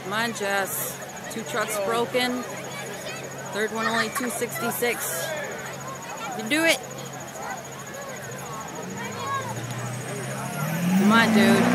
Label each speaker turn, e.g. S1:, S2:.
S1: Come on, Jess. 2 trucks broken. Third one only 266. You can do it. Come on, dude.